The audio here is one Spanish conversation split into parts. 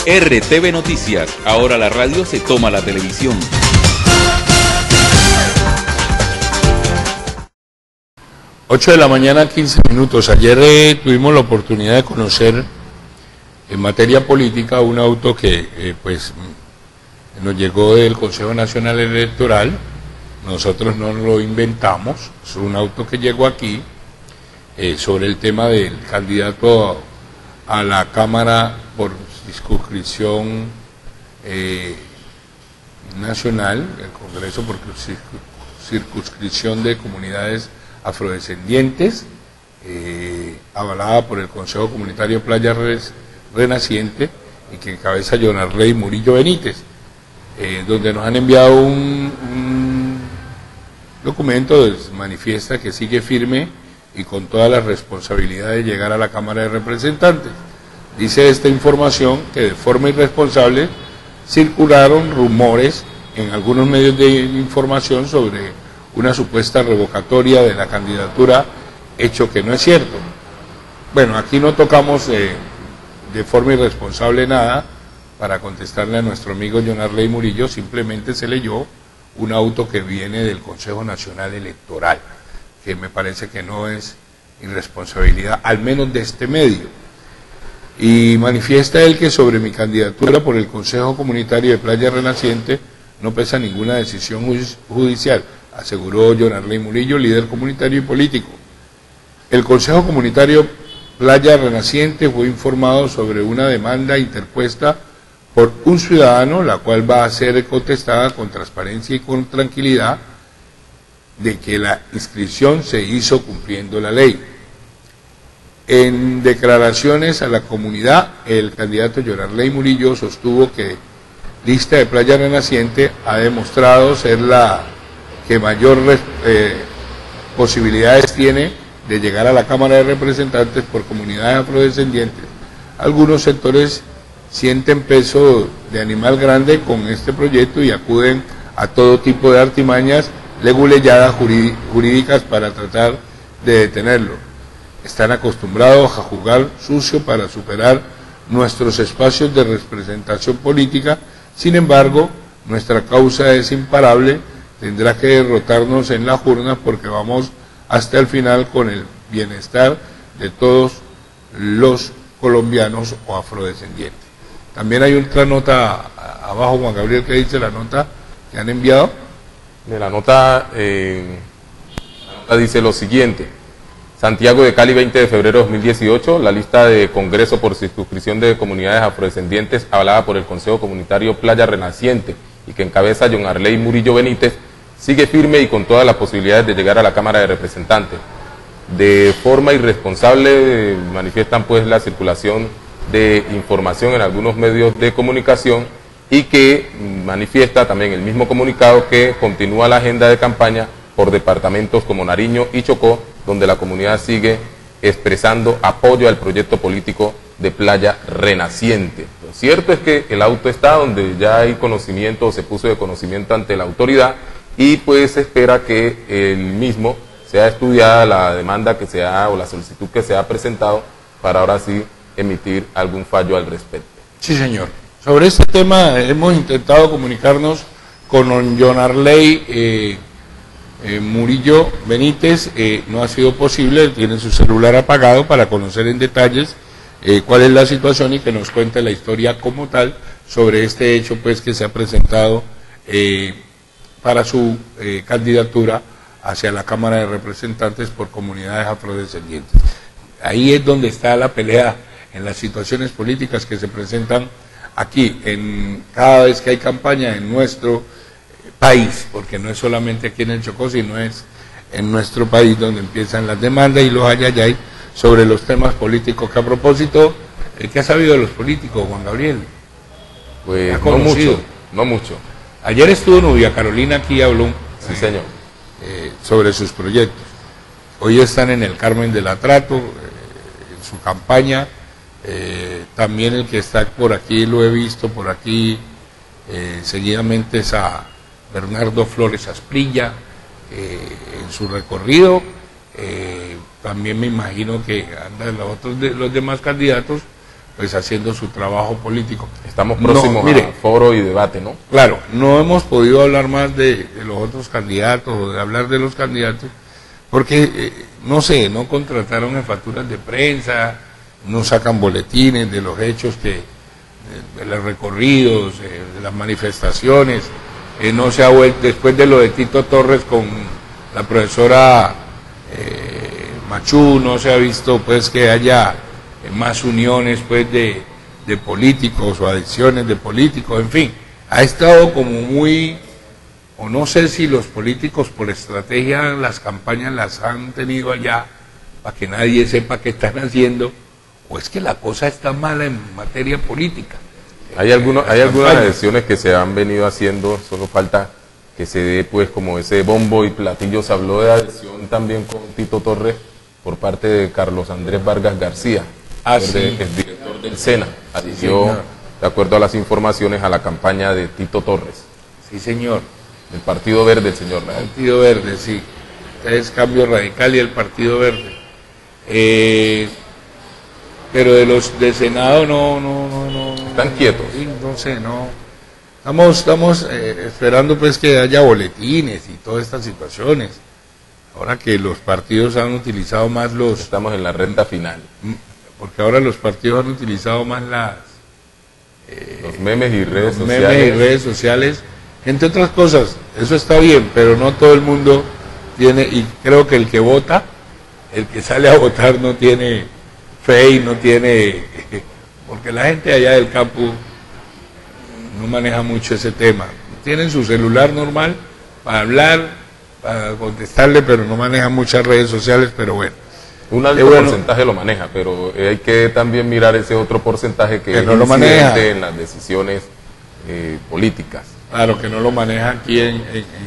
RTV Noticias, ahora la radio se toma la televisión. Ocho de la mañana, 15 minutos. Ayer tuvimos la oportunidad de conocer en materia política un auto que nos llegó del Consejo Nacional Electoral. Nosotros no lo inventamos, es un auto que llegó aquí sobre el tema del candidato a la Cámara por circunscripción nacional, el Congreso por circunscripción de comunidades afrodescendientes, avalada por el Consejo Comunitario Playa Renaciente y que encabeza Jonarley Murillo Benítez, donde nos han enviado un documento donde manifiesta que sigue firme y con toda la responsabilidad de llegar a la Cámara de Representantes. Dice esta información que de forma irresponsable circularon rumores en algunos medios de información sobre una supuesta revocatoria de la candidatura, hecho que no es cierto. Bueno, aquí no tocamos de forma irresponsable nada. Para contestarle a nuestro amigo Jonarley Murillo, simplemente se leyó un auto que viene del Consejo Nacional Electoral, que me parece que no es irresponsabilidad, al menos de este medio. Y manifiesta él que sobre mi candidatura por el Consejo Comunitario de Playa Renaciente no pesa ninguna decisión judicial, aseguró Jonarley Murillo, líder comunitario y político. El Consejo Comunitario Playa Renaciente fue informado sobre una demanda interpuesta por un ciudadano, la cual va a ser contestada con transparencia y con tranquilidad, de que la inscripción se hizo cumpliendo la ley. En declaraciones a la comunidad, el candidato Jonarley Murillo sostuvo que Lista de Playa Renaciente ha demostrado ser la que mayor posibilidades tiene de llegar a la Cámara de Representantes por comunidades afrodescendientes. Algunos sectores sienten peso de animal grande con este proyecto y acuden a todo tipo de artimañas leguleyadas jurídicas para tratar de detenerlo. Están acostumbrados a jugar sucio para superar nuestros espacios de representación política. Sin embargo, nuestra causa es imparable, tendrá que derrotarnos en las urnas porque vamos hasta el final con el bienestar de todos los colombianos o afrodescendientes. También hay otra nota abajo, Juan Gabriel, que dice la nota que han enviado. De la nota dice lo siguiente: Santiago de Cali, 20 de febrero de 2018, la lista de Congreso por circunscripción de comunidades afrodescendientes avalada por el Consejo Comunitario Playa Renaciente y que encabeza Jonarley Murillo Benítez sigue firme y con todas las posibilidades de llegar a la Cámara de Representantes. De forma irresponsable manifiestan pues la circulación de información en algunos medios de comunicación y que manifiesta también el mismo comunicado que continúa la agenda de campaña por departamentos como Nariño y Chocó, donde la comunidad sigue expresando apoyo al proyecto político de Playa Renaciente. Lo cierto es que el auto está donde ya hay conocimiento, se puso de conocimiento ante la autoridad y pues se espera que el mismo sea estudiada la demanda que se ha o la solicitud que se ha presentado para ahora sí emitir algún fallo al respecto. Sí, señor. Sobre este tema hemos intentado comunicarnos con Jonarley Murillo Benítez, no ha sido posible, tiene su celular apagado para conocer en detalles cuál es la situación y que nos cuente la historia como tal sobre este hecho pues que se ha presentado para su candidatura hacia la Cámara de Representantes por comunidades afrodescendientes. Ahí es donde está la pelea en las situaciones políticas que se presentan aquí, cada vez que hay campaña en nuestro país, porque no es solamente aquí en el Chocó, sino es en nuestro país donde empiezan las demandas y los ayayay sobre los temas políticos, que a propósito, ¿qué ha sabido de los políticos, Juan Gabriel? Pues no mucho. Ayer estuvo Nubia Carolina aquí y habló sí, señor. Sobre sus proyectos. Hoy están en el Carmen del Atrato, en su campaña. También el que está por aquí, lo he visto por aquí, seguidamente es a Bernardo Flores Asprilla, en su recorrido. También me imagino que andan los demás candidatos pues haciendo su trabajo político. Estamos próximos a foro y debate, ¿no? Claro, no hemos podido hablar más de los otros candidatos o de hablar de los candidatos porque, no sé, no contrataron jefaturas de prensa, no sacan boletines de los hechos de los recorridos, de las manifestaciones, no se ha vuelto, después de lo de Tito Torres con la profesora Machú, no se ha visto pues que haya más uniones pues de políticos o adicciones de políticos, en fin, ha estado como muy, o no sé si los políticos por estrategia las campañas las han tenido allá para que nadie sepa qué están haciendo, o es que la cosa está mala en materia política. Hay algunas elecciones que se han venido haciendo, solo falta que se dé pues como ese bombo y platillo. Se habló de adhesión también con Tito Torres por parte de Carlos Andrés Vargas García, sí. El director del SENA, adhirió, de acuerdo a las informaciones, a la campaña de Tito Torres. Sí, señor. El Partido Verde, el señor. El Partido Verde, sí. Es Cambio Radical y el Partido Verde. Pero de los de Senado no. Están quietos. Sí, no sé, no. Estamos esperando pues que haya boletines y todas estas situaciones. Ahora que los partidos han utilizado más los... Estamos en la recta final. Porque ahora los partidos han utilizado más los memes y redes sociales. Memes y redes sociales, entre otras cosas. Eso está bien, pero no todo el mundo tiene, y creo que el que vota, el que sale a votar no tiene fe y no tiene... Porque la gente allá del campo no maneja mucho ese tema. Tienen su celular normal para hablar, para contestarle, pero no manejan muchas redes sociales, pero bueno. Un alto porcentaje lo maneja, pero hay que también mirar ese otro porcentaje que es no lo maneja en las decisiones políticas. Claro, que no lo maneja aquí en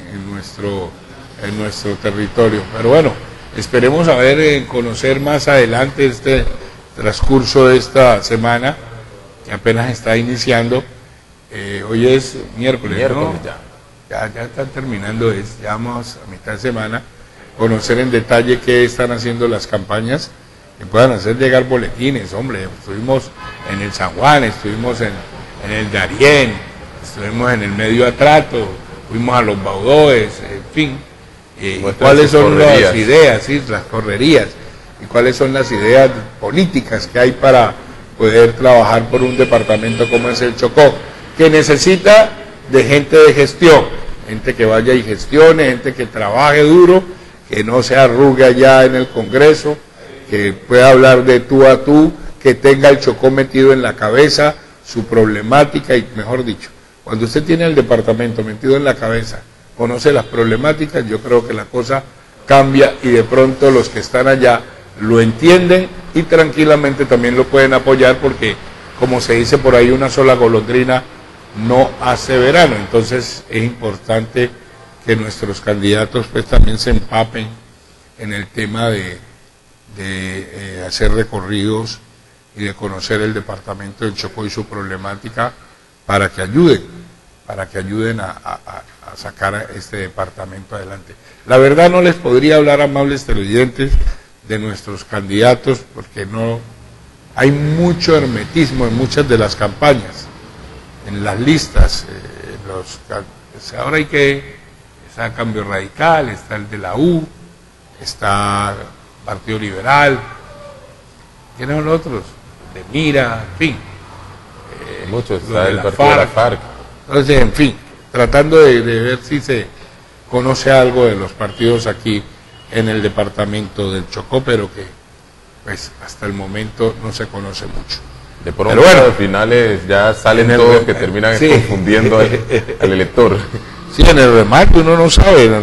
nuestro territorio. Pero bueno, esperemos a ver, conocer más adelante este transcurso de esta semana, que apenas está iniciando. Hoy es miércoles, ¿no? Ya están terminando, ya vamos a mitad de semana. Conocer en detalle qué están haciendo las campañas, que puedan hacer llegar boletines. Hombre, estuvimos en el San Juan, estuvimos en el Darién, estuvimos en el Medio Atrato, fuimos a los Baudoes, en fin. ¿Cuáles son las ideas, sí, las correrías? ¿Y cuáles son las ideas políticas que hay para poder trabajar por un departamento como es el Chocó, que necesita de gente de gestión, gente que vaya y gestione, gente que trabaje duro, que no se arrugue allá en el Congreso, que pueda hablar de tú a tú, que tenga el Chocó metido en la cabeza, su problemática, y mejor dicho, cuando usted tiene el departamento metido en la cabeza, conoce las problemáticas, yo creo que la cosa cambia y de pronto los que están allá lo entienden y tranquilamente también lo pueden apoyar porque, como se dice por ahí, una sola golondrina no hace verano. Entonces es importante que nuestros candidatos pues también se empapen en el tema de hacer recorridos y de conocer el departamento del Chocó y su problemática para que ayuden a sacar a este departamento adelante. La verdad no les podría hablar, amables televidentes, de nuestros candidatos porque no hay mucho hermetismo en muchas de las campañas, en las listas. Ahora está Cambio Radical, está el de la U, está Partido Liberal, ¿quiénes son los otros? De Mira, en fin. Muchos, está el Partido de la FARC. Entonces, en fin, tratando de ver si se conoce algo de los partidos aquí en el departamento del Chocó, pero que pues hasta el momento no se conoce mucho. De pronto, bueno, los finales ya salen todos que terminan confundiendo al elector. Sí, en el remate uno no sabe, en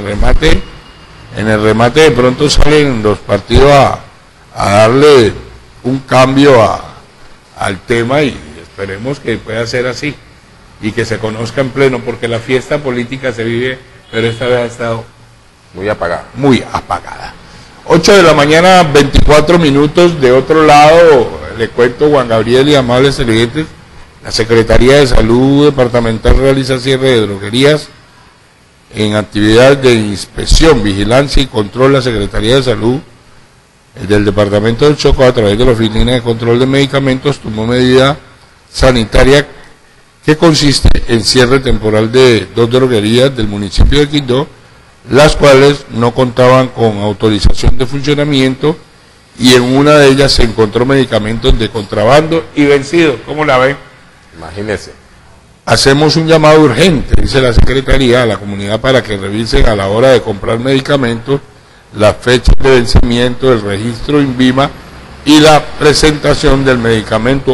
el remate de pronto salen los partidos a darle un cambio al tema y esperemos que pueda ser así y que se conozca en pleno, porque la fiesta política se vive, pero esta vez ha estado muy apagada. Muy apagada. 8 de la mañana, 24 minutos. De otro lado, le cuento, Juan Gabriel y amables televidentes, la Secretaría de Salud Departamental realiza cierre de droguerías en actividades de inspección, vigilancia y control. La Secretaría de Salud El del departamento del Chocó, a través de la Oficina de Control de Medicamentos, tomó medida sanitaria que consiste en cierre temporal de 2 droguerías del municipio de Quibdó, las cuales no contaban con autorización de funcionamiento, y en una de ellas se encontró medicamentos de contrabando y vencidos. ¿Cómo la ven? Imagínese. Hacemos un llamado urgente, dice la Secretaría, a la comunidad para que revisen a la hora de comprar medicamentos las fechas de vencimiento, el registro INVIMA y la presentación del medicamento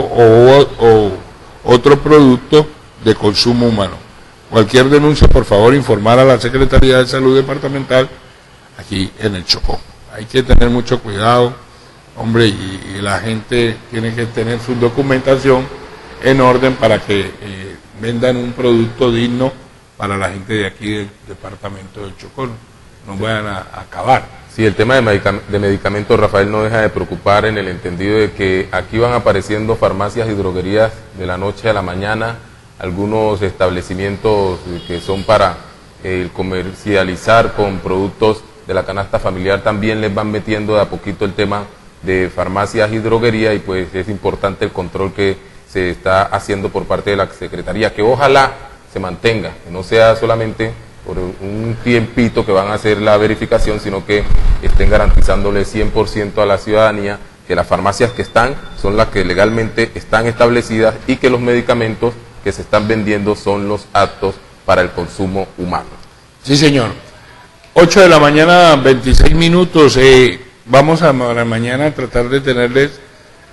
o otro producto de consumo humano. Cualquier denuncia, por favor, informar a la Secretaría de Salud Departamental aquí en el Chocó. Hay que tener mucho cuidado, hombre, y la gente tiene que tener su documentación en orden para que vendan un producto digno para la gente de aquí del departamento del Chocó. No vayan a acabar. Sí, el tema de medicamentos, Rafael, no deja de preocupar en el entendido de que aquí van apareciendo farmacias y droguerías de la noche a la mañana, algunos establecimientos que son para comercializar con productos de la canasta familiar, también les van metiendo de a poquito el tema de farmacias y droguería, y pues es importante el control que se está haciendo por parte de la Secretaría, que ojalá se mantenga, que no sea solamente por un tiempito que van a hacer la verificación, sino que estén garantizándole 100% a la ciudadanía que las farmacias que están son las que legalmente están establecidas y que los medicamentos que se están vendiendo son los aptos para el consumo humano. Sí, señor. 8 de la mañana, 26 minutos. Vamos a mañana tratar de tenerles,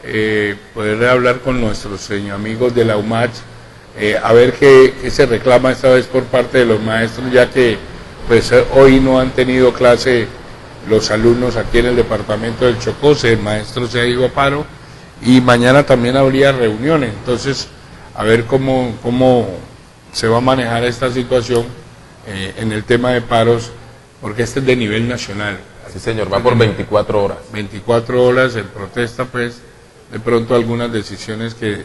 poder hablar con nuestros amigos de la UMACH, a ver qué se reclama esta vez por parte de los maestros, ya que pues hoy no han tenido clase los alumnos aquí en el departamento del Chocó. El maestro se ha ido a paro y mañana también habría reuniones. Entonces, a ver cómo se va a manejar esta situación en el tema de paros, porque este es de nivel nacional. Sí, señor, va por 24 horas. 24 horas en protesta, pues, de pronto algunas decisiones que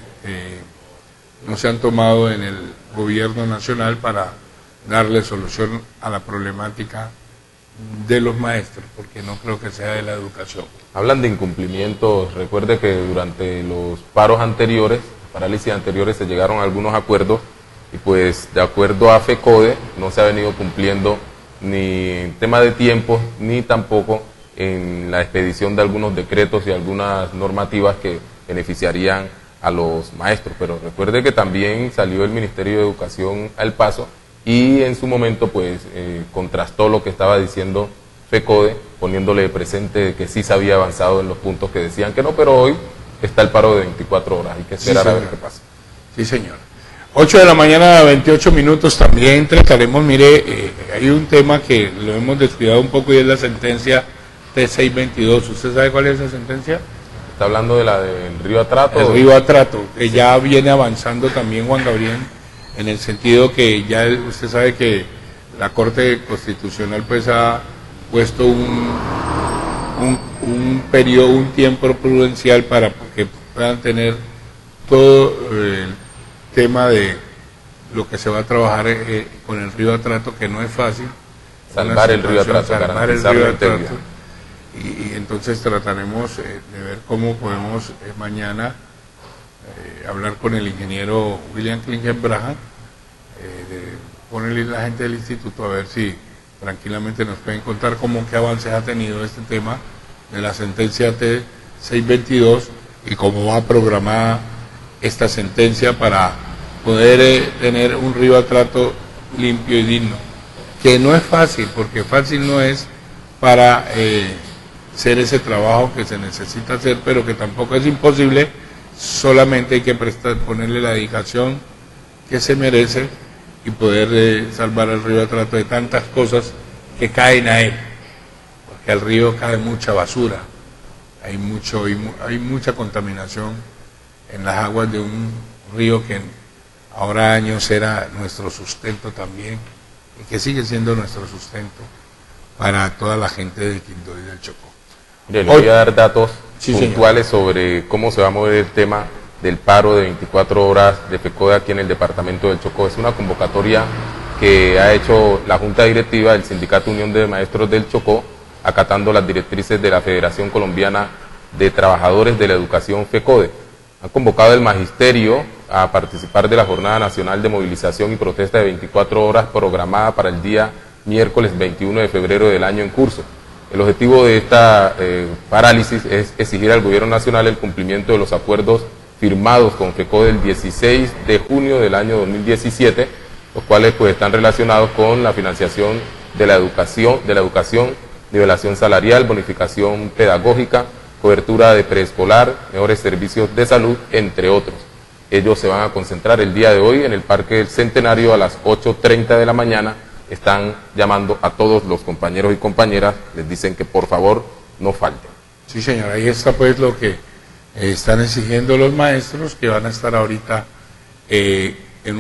no se han tomado en el gobierno nacional para darle solución a la problemática de los maestros, porque no creo que sea de la educación. Hablan de incumplimientos. Recuerde que durante los paros anteriores, parálisis anteriores, se llegaron a algunos acuerdos y pues de acuerdo a FECODE no se ha venido cumpliendo ni en tema de tiempo, ni tampoco en la expedición de algunos decretos y algunas normativas que beneficiarían a los maestros. Pero recuerde que también salió el Ministerio de Educación al paso y en su momento pues contrastó lo que estaba diciendo FECODE, poniéndole presente de que sí se había avanzado en los puntos que decían que no, pero hoy está el paro de 24 horas, hay que esperar a ver qué pasa. Sí, señor. 8 de la mañana, 28 minutos, también trataremos, mire, hay un tema que lo hemos descuidado un poco y es la sentencia T622. ¿Usted sabe cuál es esa sentencia? Está hablando de la del Río Atrato. El Río Atrato, que sí, ya viene avanzando también, Juan Gabriel, en el sentido que ya usted sabe que la Corte Constitucional pues ha puesto un periodo, un tiempo prudencial para que puedan tener todo el tema de lo que se va a trabajar con el Río Atrato, que no es fácil. Salvar el Río Atrato, garantizar la integridad. Y entonces trataremos de ver cómo podemos mañana hablar con el ingeniero William Klingenbrahan, ponerle la gente del instituto a ver si tranquilamente nos pueden contar qué avances ha tenido este tema de la sentencia T622 y cómo va programada esta sentencia para poder tener un Río Atrato limpio y digno, que no es fácil, porque fácil no es para hacer ese trabajo que se necesita hacer, pero que tampoco es imposible, solamente hay que ponerle la dedicación que se merece y poder salvar al Río Atrato de tantas cosas que caen a él, porque al río cae mucha basura, hay mucha contaminación en las aguas de un río que ahora años era nuestro sustento también y que sigue siendo nuestro sustento para toda la gente de Quibdó y del Chocó. Mire, le voy a dar datos puntuales sobre cómo se va a mover el tema del paro de 24 horas de FECODE aquí en el departamento del Chocó. Es una convocatoria que ha hecho la Junta Directiva del Sindicato Unión de Maestros del Chocó acatando las directrices de la Federación Colombiana de Trabajadores de la Educación FECODE. Han convocado el magisterio a participar de la Jornada Nacional de Movilización y Protesta de 24 horas programada para el día miércoles 21 de febrero del año en curso. El objetivo de esta parálisis es exigir al Gobierno Nacional el cumplimiento de los acuerdos firmados con FECODE el 16 de junio del año 2017, los cuales pues están relacionados con la financiación de la educación, nivelación salarial, bonificación pedagógica, cobertura de preescolar, mejores servicios de salud, entre otros. Ellos se van a concentrar el día de hoy en el Parque del Centenario a las 8:30 de la mañana. Están llamando a todos los compañeros y compañeras, les dicen que por favor no falten. Sí, señor, ahí está pues lo que están exigiendo los maestros, que van a estar ahorita ahí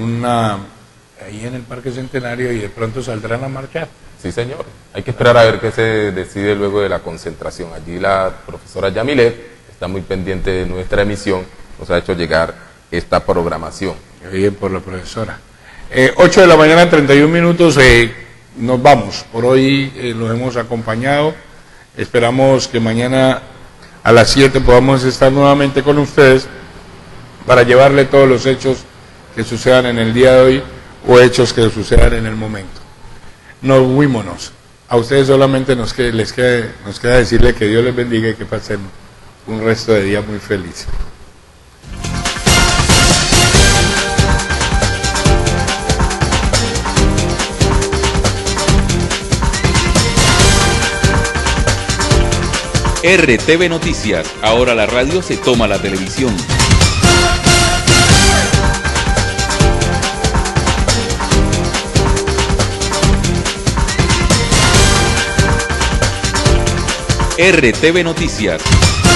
en el Parque Centenario, y de pronto saldrán a marchar. Sí, señor. Hay que esperar a ver qué se decide luego de la concentración. Allí la profesora Yamilet está muy pendiente de nuestra emisión, nos ha hecho llegar esta programación. Bien por la profesora. 8 de la mañana, 31 minutos, nos vamos. Por hoy los hemos acompañado. Esperamos que mañana a las 7 podamos estar nuevamente con ustedes para llevarle todos los hechos que sucedan en el día de hoy o hechos que sucedan en el momento. Nos fuímonos. A ustedes solamente nos queda decirle que Dios les bendiga y que pasen un resto de día muy feliz. RTV Noticias, ahora la radio se toma la televisión. RTV Noticias.